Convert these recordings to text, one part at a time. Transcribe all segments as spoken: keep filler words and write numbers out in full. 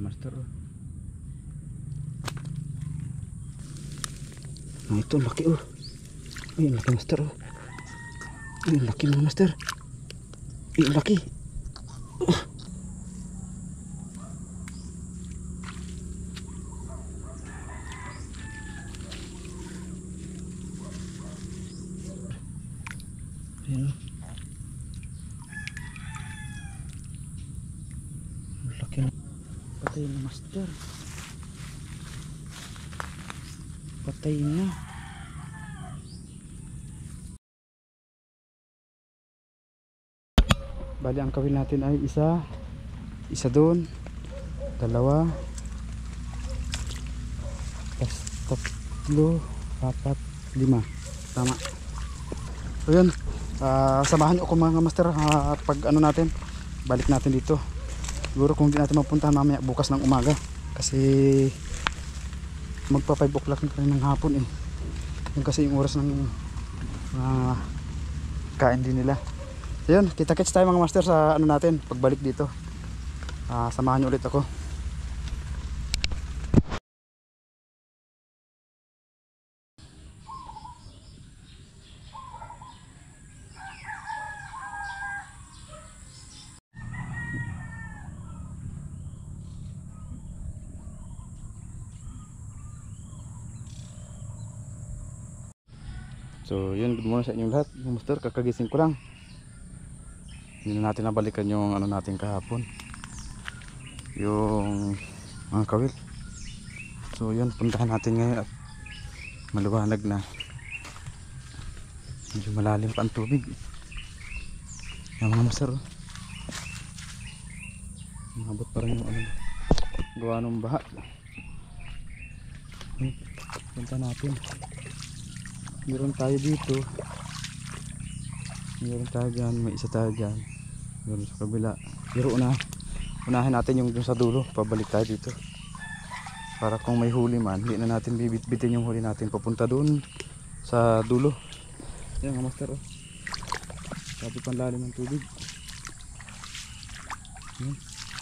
master. Oh. Ah, ito laki oh. Ay, ang laki master oh. Ay, ang laki mga master. Ay, ang laki. Oh. Ayan oh. Ang laki na. Patay na master. Patay na. Bali ang kawil natin ay isa, isa doon, dalawa, tas tatlo, apat, lima. Tama. So yun, uh, samahan nyo ako mga master uh, pag ano natin, balik natin dito. Siguro kung di natin mapuntahan mamaya bukas ng umaga kasi magpa five o'clock na ng hapon eh. Yung kasi yung oras ng uh, kain din nila. So yun, kita-kits tayo mga master sa ano natin pagbalik dito. Uh, samahan nyo ulit ako. So yun, good morning sa inyong lahat mga master, kakagising ko lang. Hindi na natin nabalikan yung ano natin kahapon, yung mga kawil. So yun, puntahan natin ngayon at maliwanag na, medyo malalim pa ang tubig. Yung mga master oh. Umabot pa rin yung ano, gawa ng baha. Hmm, punta natin. Meron tayo dito, meron tayo dyan, may isa tayo dyan, meron sa kabila. Pero una, unahin natin yung dun sa dulo, pabalik tayo dito para kung may huli man, hindi na natin bibit-bitin yung huli natin papunta doon sa dulo. Yan mga master oh. Sabi panlalim ng tubig. Yan.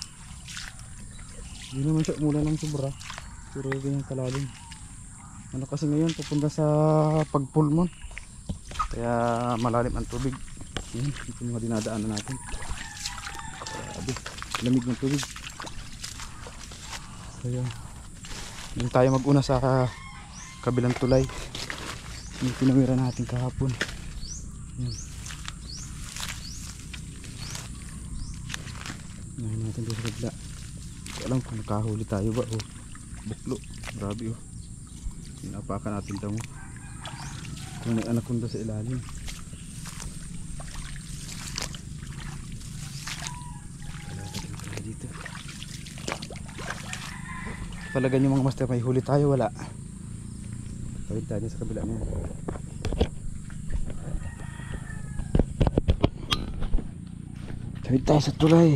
Hindi naman siya mula ng sobra, pero ganyan kalalim. Ano kasi ngayon pupunta sa pagpulmon, kaya malalim ang tubig. Yan, ito mga dinadaanan natin. Grabe, lamig ng tubig. So yan, yung tayo mag-una sa kabilang tulay, yung pinawira natin kahapon. Yan, yan natin dito sa kabila. Hindi alam kung nakahuli tayo ba. Oh, buklo, grabe oh. Pinapakan natin ito mo kung may anaconda sa ilalim. Dito talaga yung mga master, may huli tayo wala. Tawid tayo sa kabila niya. Tawid tayo sa tulay.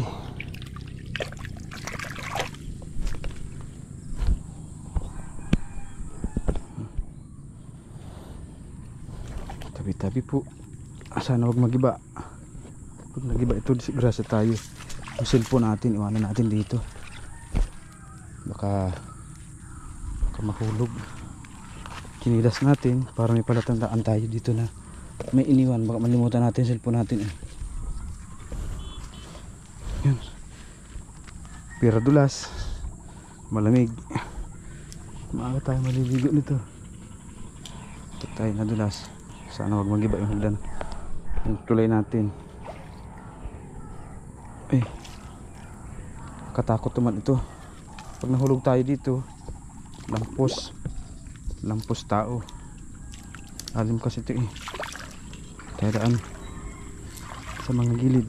Tabi-tabi po. Sana wag magiba. Pag nagiba ito, disgrasya tayo. Yung cellphone natin, iwanan natin dito. Baka baka mahulog. Kinilas natin para may palatandaan tayo dito na may iniwan. Baka malimutan natin yung cellphone natin eh. Yan. Pira dulas. Malamig. Maaga tayo maliligo nito. Ito tayo nadulas. Sana wag magiba yung hagdan, yung tulay natin. Eh, katakot naman ito. Pag nahulog tayo dito, lampos lampos tao. Alim kasi ito eh, kayaan sa mga gilid.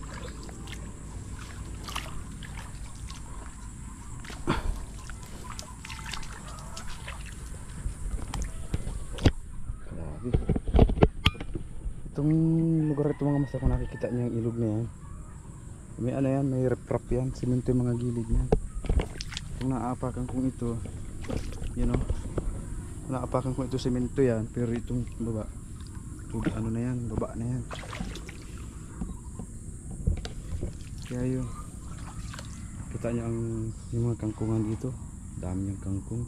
Itong lugar ito mga master, kung nakikita niyo yung ilog na yan, may ano yan, may riprap yan, simento yung mga gilid yan. Kung naapakan kong ito, you know, naapakan kong ito simento yan, pero itong baba, ito, ano na yan, baba na yan. Kaya yun, Kita niyo ang yung mga kangkungan dito. Dami niyang kangkong.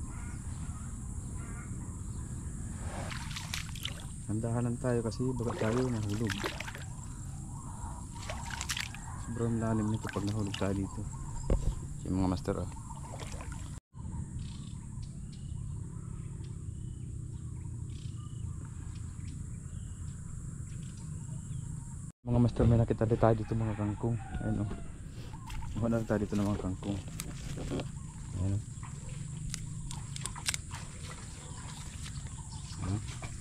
Handahanan tayo kasi baka tayo nahulog. Sobrang lalim nito pag nahulog tayo dito. Yung mga master ah. Mga master, may nakita din tayo dito mga kangkong. Ayun o. Mukha na tayo dito ng mga kangkong. Ayun o. Ayun.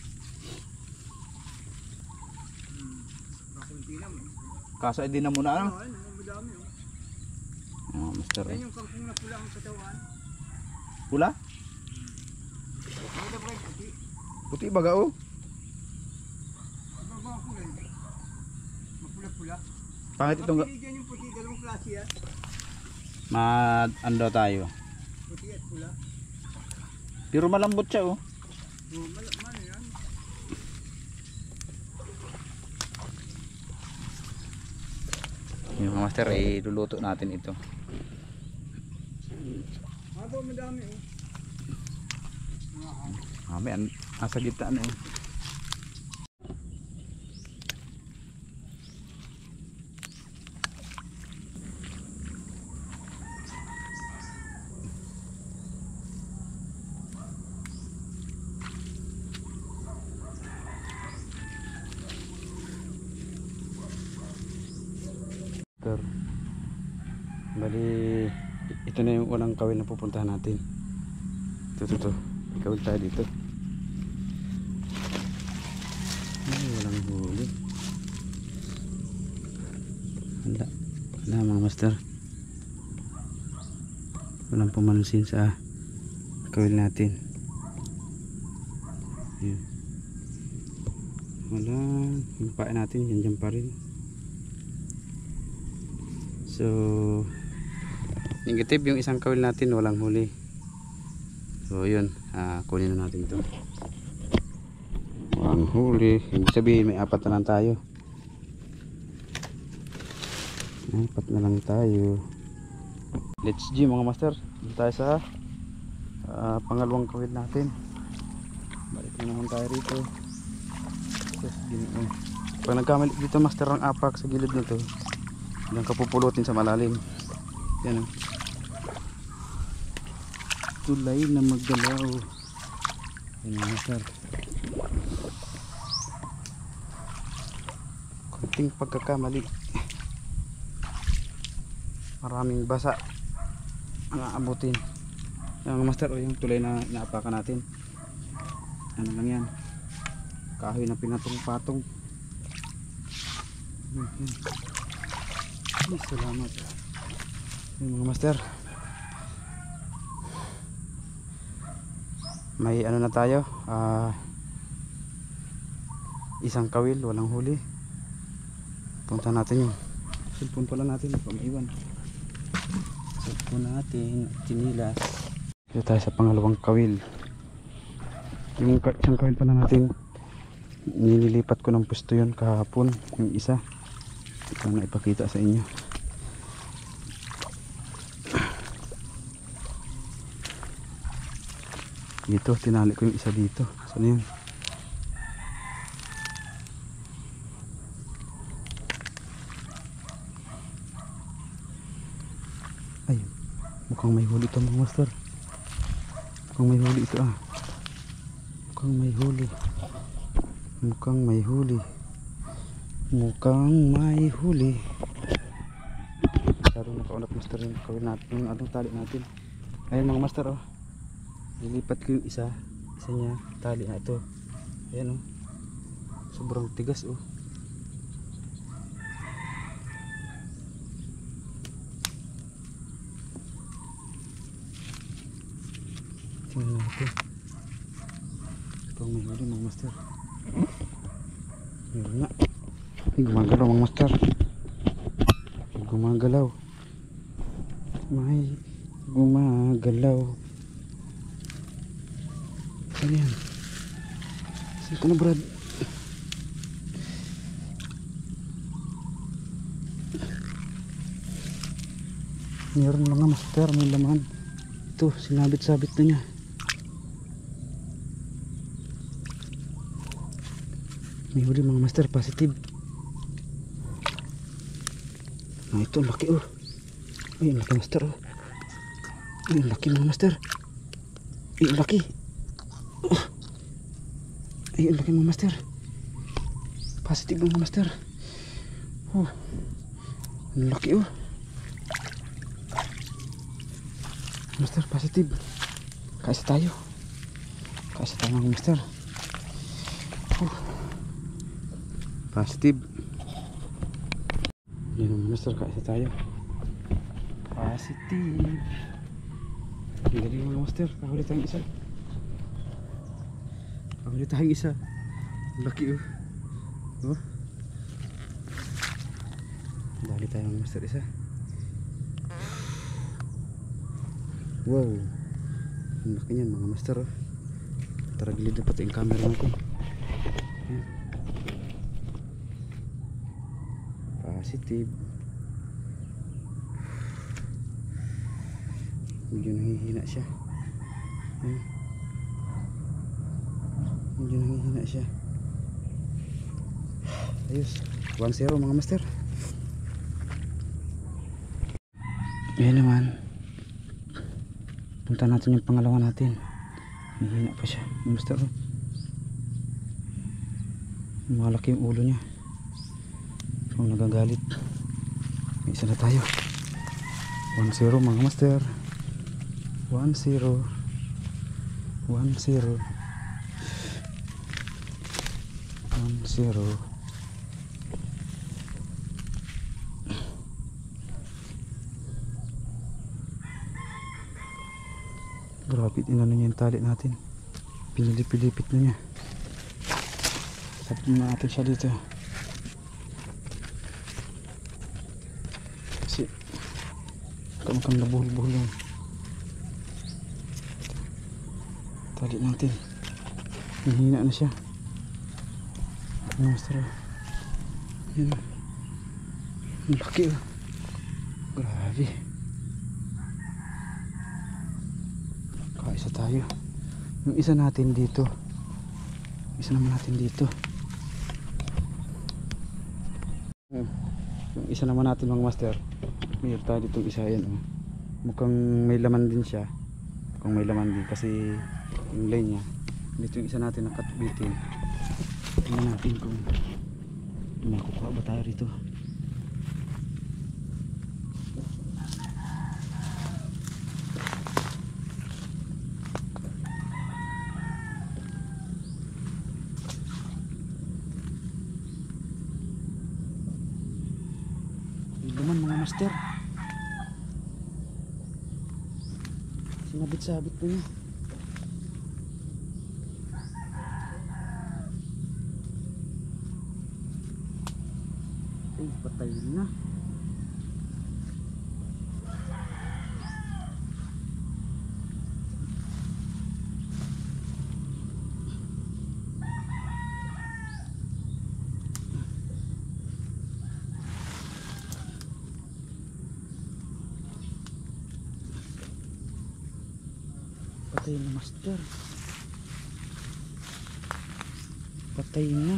Kasa din na muna ano? Oo, ayun, madami oh. Mga master. Yan yung kangkong na pula ang katawan. Pula? Ano ba yung puti? Puti baga o? Ano ba ang kulay? Mapula-pula. Pangit itong... Kapiligan yung puti, dalawang klase yan. Ma... ano tayo? Puti at pula. Pero malambot siya oh. Oh, mal mal yan. Yung mga master, iluluto natin ito. Aba, madami oh. Ah, may an nasa gitna na eh. Master, bali ito na yung unang kawil na pupuntahan natin. Ito, ito, ito. Kawil tayo dito. Ay, walang huli. Wala. Wala mga master. Walang pumansin sa kawil natin. Ayan. Wala. Yung pae natin, yan dyan pa rin. So, negative yung isang kawil natin, walang huli. So, yun. Ah, kunin na natin ito. Walang huli. Ibig sabihin, may apat na lang tayo. Apat na lang tayo. Let's G mga master. Dito tayo sa uh, pangalawang kawil natin. Balik na naman tayo rito. Tapos, uh, pag nagkamali dito master ang apak sa gilid na to, yung kapupulutin sa malalim. Yan o. Tulay na maggalaw. Yan mga sir. Kunting pagkakamali. Maraming basa ang aabutin. Yan mga master, o yung tulay na inaapakan natin. Ano lang yan. Kahoy na pinatong-patong. Yan. Ay, salamat. Yung mga master, may ano na tayo, uh, isang kawil, walang huli. Punta natin yung cellphone pala natin, baka maiwan. Cellphone natin, chinilas. Dito tayo sa pangalawang kawil. Yung isang kawil pala natin, nililipat ko ng pwesto yun kahapon, yung isa. Ito na ipakita sa inyo. Dito, tinali ko yung isa dito. Saan yun? Ay, mukhang may huli ito mga master. Mukhang may huli ito ah. Mukhang may huli. Mukhang may huli. Mukhang may huli. Masyadong nakaunat master yung kawin natin, yung anong tali natin. Ayun mga master oh. Nilipat ko yung isa. Isa niya, tali na ito. Ayan oh. Sobrang tigas oh. Tingnan natin. Mukhang may huli mga master. Meron nga. Ay, gumagalaw mga master. Gumagalaw. May gumagalaw. Saan yan? Saan ka na Brad? Meron mga master, may laman. Ito, sinabit-sabit na niya. May huli mga master, positive. Ah, ito, ang laki oh. Ay, ang laki master oh. Ay, ang laki mga master. Ay, ang laki. Oh. Ay, ang laki mga master. Positive mga master. Oh, ang laki oh. Master, positive. Kaisa tayo. Kaisa tayo mga master. Uh. Positive. Yan mga master, kaisa tayo. Positive. Ang galing mga master. Kahuli tayong isa. Kahuli tayong isa. Laki oh. Oh. Dali tayo mga master isa. Wow, ang laki niyan mga master oh. Taragilid na pati yung camera natin. Ayan. Positive. Medyo nangihina siya. Ayan. Medyo nangihina siya. Ayos, one zero mga master. Ayan naman. Punta natin yung pangalawa natin. Hihina pa siya. Master oh. Malaki yung ulo niya. Kung nagagalit. May isa na tayo. one zero mga master. one zero. one zero. one zero. Grabe, inano niya yung tali natin. Pinilipilipit na niya. Sabit na natin siya dito. Kasi kamakang nabuhol-buhol lang. Tali natin. Hihina na siya. Master. Yan. Ang laki oh. Grabe. Isa tayo. Yung isa natin dito. Isa naman natin dito. Yung isa naman natin mga master. Mayroon tayo dito isa yan oh. Mukhang may laman din siya. Kung may laman din kasi yung line niya. Dito yung isa natin nakatubitin. Tingnan natin kung makukuha ba tayo rito. Laman mga master. Sinabit-sabit po niya. Ay, patay na. Patay na master. Patay na.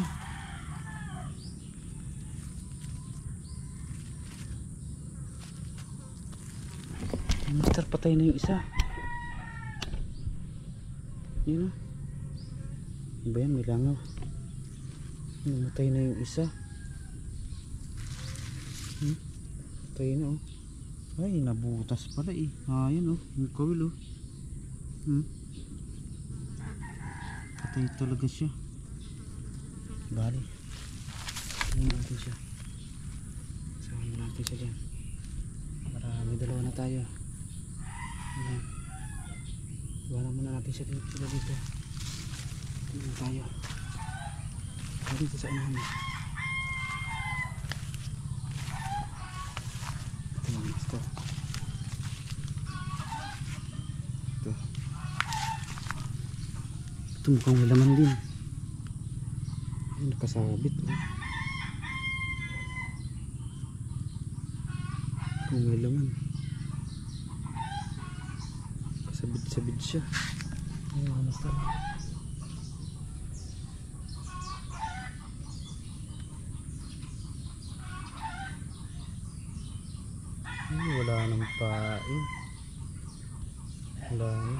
Master, patay na yung isa. Yun o. Ano ba yan? May langaw. Namatay na yung isa. Hmm? Patay na o. Ay, nabutas pala eh. Ah, yan o. Yung kawil o. Hmm. Patay talaga siya. Bali. Samahan natin siya. Samahan natin siya dyan. Para may dalawa na tayo. Ayan. Iwanan muna natin siya dito. Sila dito. Dito tayo. Dito sa unahan. Ito mga master. Ito. Ito mukhang may laman din. Ay, nakasabit oh. Mukhang may laman. Sabid-sabid siya. Ayun mga master. Ay, wala nang pain. Wala na.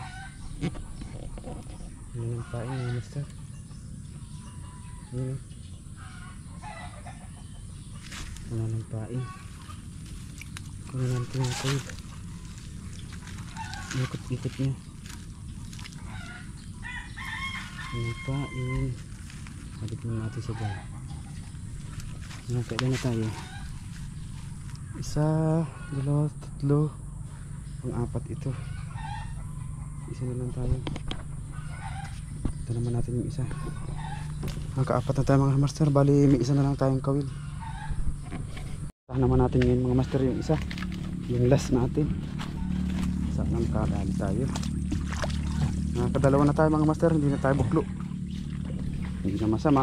Wala nang pain mga master. Ayun. Wala nang pain. Kunin natin yung kayo. Ikot-ikot niya. Walang pain. Balik na natin siya dyan. Ayan, kailan na tayo? Isa, dalawa, tatlo, pang-apat ito. Isa na lang tayo. Ito naman natin yung isa. Magka-apat na tayo mga master. Bali may isa na lang tayong kawil. Saan naman natin ngayon mga master yung isa. Yung last natin. Saan nang kadali tayo. Nakakadalawa na tayo mga master. Hindi na tayo buklo. Hindi na masama.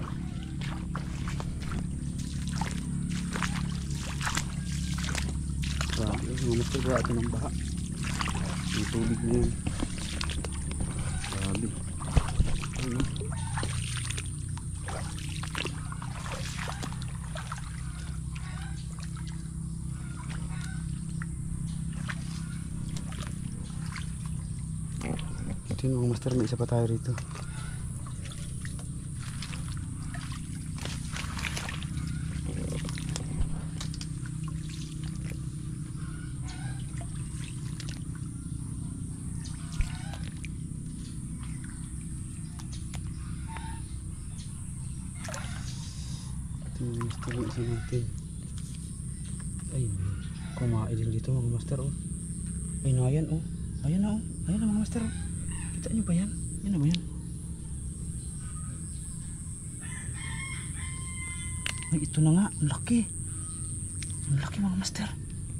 Grabe, mga master, grabe ng baha. Yung tubig na yan. Grabe. Ano? Ito yung mga master, may isa pa tayo rito. Ito yung master yung isa natin. Ay, kumain din dito mga master oh. Ay na yan oh. Ayan na oh. Ayan na mga master oh. Kita nyo ba yan? Yan na ba yan? Ay ito na nga. Ang laki. Ang laki mga master.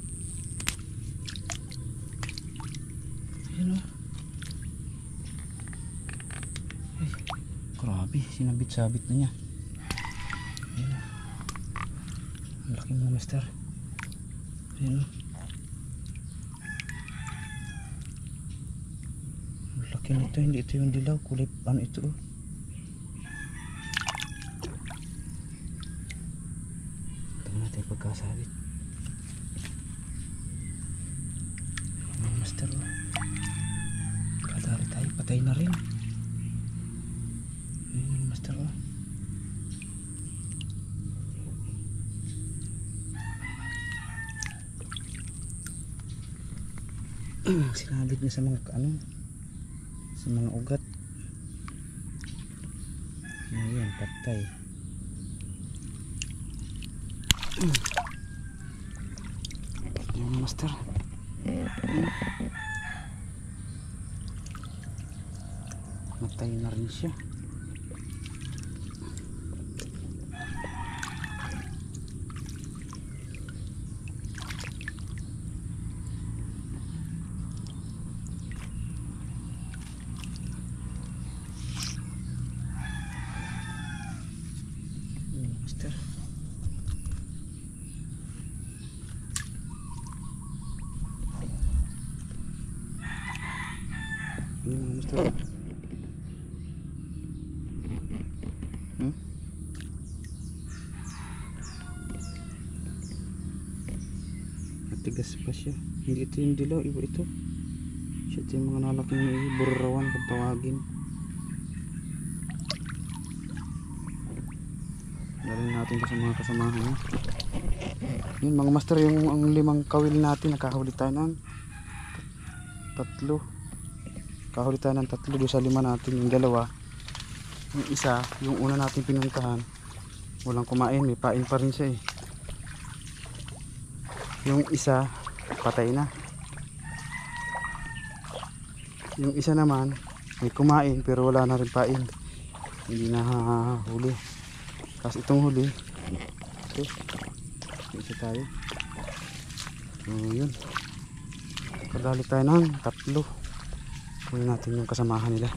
Ayan oh. Ay, grabe. Sinabit-sabit na niya. Ayan oh. Ang laki mga master. Ayan oh. Ang laki nito. Hindi ito yung dilaw. Kulay ano ito oh. Ito natin pagkasabit. Mga master oh. Kadari tayo. Patay na rin. Ayan mga master oh. Sinabit niya sa mga ano, sa mga ugat. Ayan, patay. Ayan master. Matay na rin siya. Master. Ini master. Hmm? Matigas pa siya. Hindi ito yung dilaw, iba ito. Siya ito yung mga nalaking burrawan kung tawagin. Galing natin sa mga kasamahan niya. Yun mga master, yung ang limang kawil natin, nakahuli tayo ng tatlo. Nakahuli tayo ng tatlo doon sa lima natin. Yung dalawa, yung isa, yung una natin pinuntahan, walang kumain, may pain pa rin siya eh. Yung isa, patay na. Yung isa naman, may kumain pero wala na rin pain. Hindi na huli. Kasi itong huli ito, isa tayo. So yun, kadali tayo ng tatlo. Kunin natin yung kasamahan nila.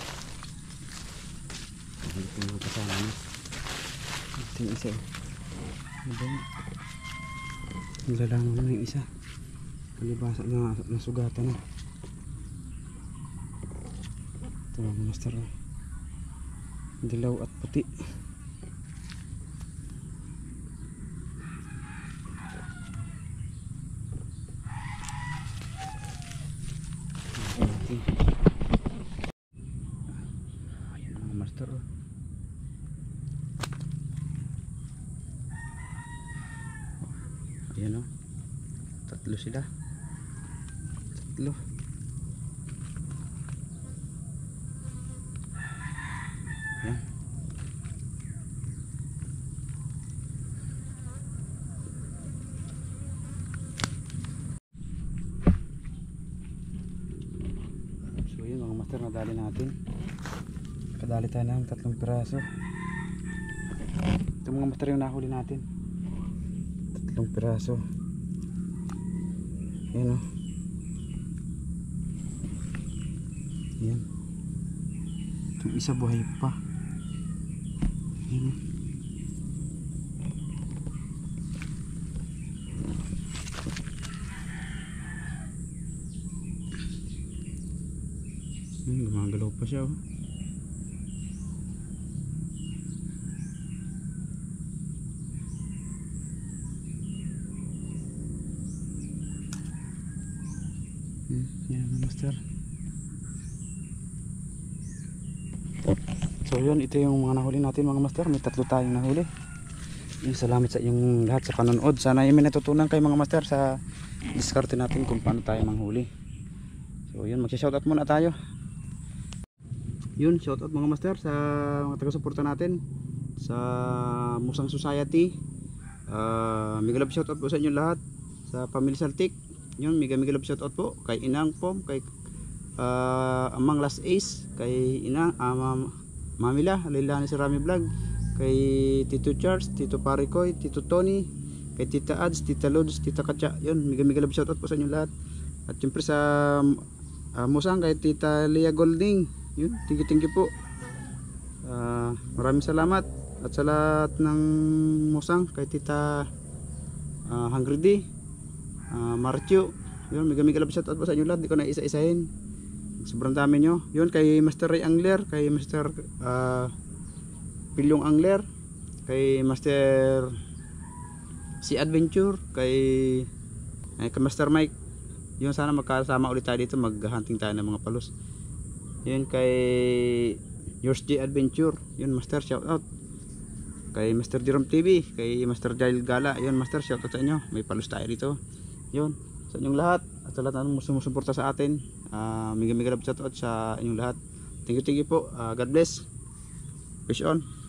Ito yung kasama niya. Ito yung isa. Madami. Nilalangan na yung isa. Palibasa na nasugatan na. Ito mga master. Oh. Dilaw at puti. Ayan mga master. Oh. Ayan o. Tatlo sila. Tatlo. Ayan. So yun mga master, nadali natin. Kadali tayo ng tatlong piraso. Ito mga master yung nahuli natin. Tatlong piraso. Ayan o. Ayan. Itong isa buhay pa. Ayan o. Ayan, gumagalaw pa siya o. Yan mga master. So yun, ito yung mga nahuli natin mga master. May tatlo tayong nahuli. Yung salamat sa inyong lahat sa panonood. Sana yung may natutunan kayo mga master sa diskarte natin kung paano tayo manghuli. So yun, magsha-shoutout muna tayo. Yun, shoutout mga master sa mga taga-suporta natin sa Musang Society. uh, Mega love shoutout po sa inyong lahat. Sa Pamilya Saltik, yun, mega mega love shoutout po kay Inang Pom, kay uh, Amang Last Ace, kay Inang uh, Mamila, Lailani si Rami Vlog, kay Tito Charles, Tito Parikoy, Tito Tony, kay Tita Ads, Tita Lods, Tita Katya. Yun, mega mega love shoutout po sa inyong lahat. At syempre sa uh, Musang, kay Tita Leah Golding. Yun, thank you, thank you po. uh, Maraming salamat. At sa lahat ng Musang, kay Tita uh, Hungry D, Uh, Marcho, yun, mega mega love shoutout po sa inyo lahat. Di ko na isa-isahin, sobrang dami nyo. Yun, kay Master Ray Angler, kay Master uh, Pilyong Angler, kay Master Si Adventure, kay ay, kay Master Mike. Yun, sana magkasama ulit tayo dito, mag-hunting tayo ng mga palos. Yun, kay Yours J Adventure, yun, Master, shoutout. Kay Master Jerome T V, kay Master Jail Gala, yun, Master, shoutout sa inyo. May palos tayo dito. Yun, sa inyong lahat at sa lahat ng sumusuporta sa atin, uh, mega mega love shoutout sa inyong lahat. Thank you, thank you po. uh, God bless. Peace on.